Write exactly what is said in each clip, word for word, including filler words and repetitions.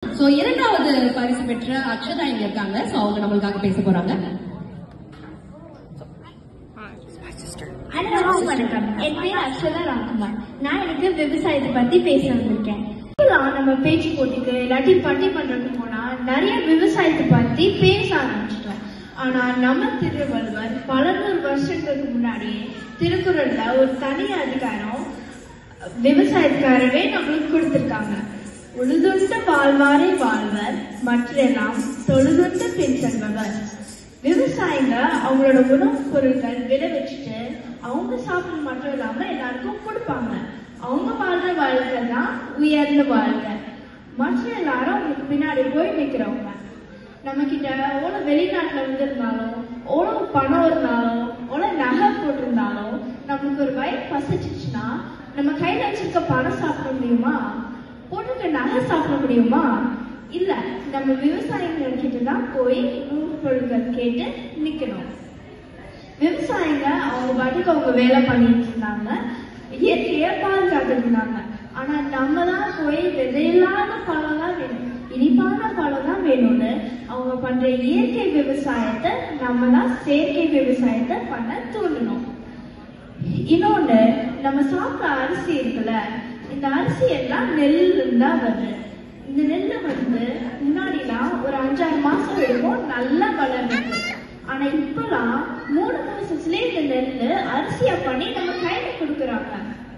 So இரண்டாவது பரிசு பெற்ற அக்ஷதா இங்க இருக்காங்க. சோ அவங்க நம்மளுக்காக பேச போறாங்க. வணக்கம், என் பேர் அக்ஷதா ராம்குமார். நான் எனக்கு விவசாயத்தை பத்தி பேச வந்திருக்கேன். நம்ம பேச்சு போட்டிக்கு இல்லாட்டி பட்டி பண்றதுக்கு போனா நிறைய விவசாயத்தை பத்தி பேச ஆரம்பிச்சிட்டோம். ஆனா நம்ம திருவள்ளுவர் பல நூறு வருஷத்துக்கு முன்னாடியே திருக்குறள்ல ஒரு தனி அதிகாரம் விவசாயத்துக்காரவே நம்மளுக்கு கொடுத்திருக்காங்க. உழுதுண்ட வாழ்வாரே வாழ்வர், மற்றெல்லாம் தொழுதுண்ட பின் செல்பவர். விவசாயிங்க அவங்களோட உணவுப் பொருட்கள் விளைவிச்சுட்டு அவங்க சாப்பிட மட்டும் இல்லாம எல்லாருக்கும் கொடுப்பாங்க. அவங்க வாழ்ற வாழ்க்கை தான் உயர்ந்த வாழ்க்கை. மற்ற எல்லாரும் அவங்களுக்கு பின்னாடி போய் நிக்கிறவங்க. நம்ம கிட்ட எவ்வளவு வெளிநாட்டுல வந்திருந்தாலும், எவ்வளவு பணம் இருந்தாலும், எவ்வளவு நகை போட்டிருந்தாலும், நமக்கு ஒரு வயிறு பசிச்சுச்சுன்னா நம்ம கையில வச்சிருக்க பணம் சாப்பிட முடியுமா? போட்டுக்க நகை சாப்பிட முடியுமா? இல்ல, நம்ம விவசாயிகள் கிட்ட தான் போய் உணவுப் பொருட்கள் கேட்டு நிக்கணும். விவசாயிங்க அவங்க பாட்டுக்கு அவங்க வேலை பண்ணிட்டு இருந்தாங்க, இயற்கையை பாதுகாத்துட்டு இருந்தாங்க. ஆனா நம்ம தான் போய் விதையில்லாத பழம் தான் வேணும், இனிப்பான பழம் தான் வேணும்னு அவங்க பண்ற இயற்கை விவசாயத்தை நம்ம தான் செயற்கை விவசாயத்தை பண்ண தூண்டணும். இன்னொன்னு, நம்ம சாப்பிட்ற அரிசி இருக்குல்ல, இந்த அரிசி எல்லாம் நெல்ல இருந்தா வருது. இந்த நெல்லை வந்து முன்னாடிலாம் ஒரு அஞ்சாறு மாசம் எடுக்கும் நல்லா வளர்ந்துருக்கு. ஆனா இப்பெல்லாம் மூணு மாசத்துலயே இந்த நெல்லு அரிசியா பண்ணி நம்ம கையில கொடுக்குறாங்க.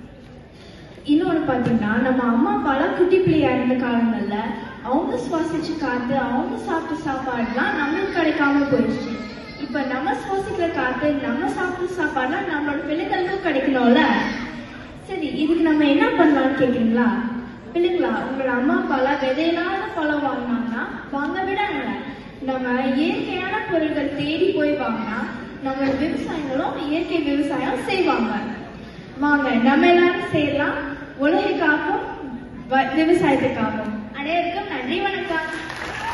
இன்னொன்னு பாத்தீங்கன்னா, நம்ம அம்மா அப்பாலாம் குட்டி பிள்ளையா இருந்த காலங்கள்ல அவங்க சுவாசிச்சு காத்து, அவங்க சாப்பிட்ட சாப்பாடுலாம் நம்மளுக்கு கிடைக்காம போயிடுச்சு. இப்ப நம்ம சுவாசிக்கிற காத்து, நம்ம சாப்பிட்ட சாப்பாடுலாம் நம்மளோட பிள்ளைகளுக்கும் கிடைக்கணும்ல. சரி, இதுக்கு நம்ம என்ன பண்ணலாம்னு கேக்குறீங்களா? பிள்ளைங்களா, உங்களோட அம்மா அப்பாலாம் விதையில்லாத பழம் வாங்கினாங்கன்னா வாங்க விடாங்க. நம்ம இயற்கையான பொருட்கள் தேடி போய் வாங்கினா நம்மளோட விவசாயிகளும் இயற்கை விவசாயம் செய்வாங்க. வாங்க நம்ம எல்லாரும் செய்யலாம். உலகுக்காகவும் விவசாயத்துக்காகவும். அனைவருக்கும் நன்றி, வணக்கம்.